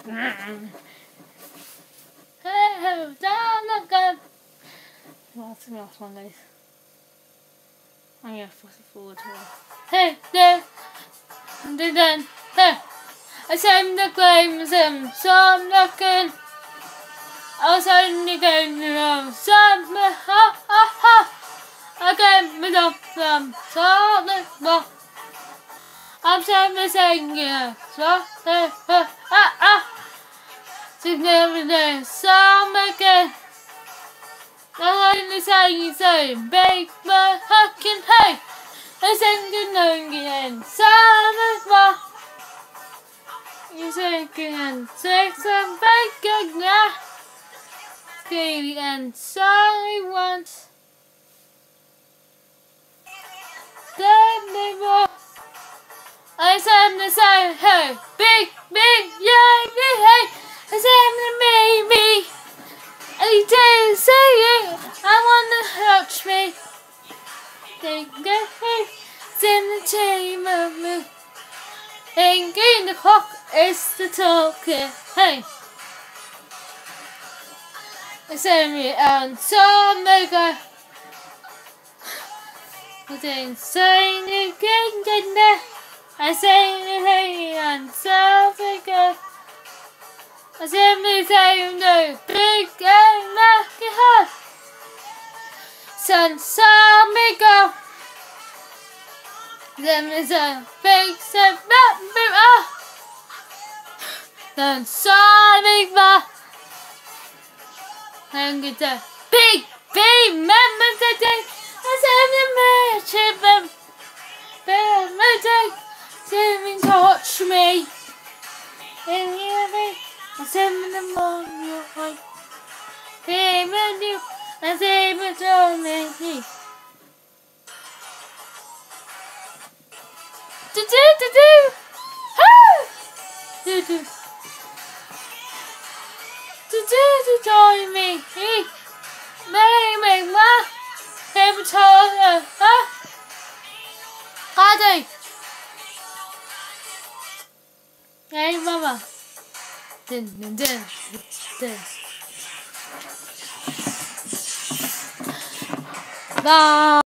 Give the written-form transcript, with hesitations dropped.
Hey, down the gun. Well, that's the last one, guys. I'm gonna fast forward to it. Hey, there. And then, hey. I send the claims and some looking. I was only going to know some. Ha ha ha. I gave me up from something. Well, I'm saying, yeah. So, significant some again. I'm only saying so big, but fucking hey. I sing again. Some as well. You sing again. Six and bacon, yeah. Okay, and sorry once. Then they were. I said the same, hey, big, yay, hey. I said the me. And he didn't say it. I want to touch me. They go, hey, it's in the team of me. And in the clock is the talking, hey. I said me and so mega. I didn't say again, didn't I? I say hey and so bigger. I simply say no big and make it hard. Sun saw me go. Then there's a big step back. Then saw me go. And get a big member today. I said the merchant. Didn't touch me. And you I said the morning light. Him and you, I said the told me. Join me. Make my him told her. Hadi. Hey, mama. Dun. Bye.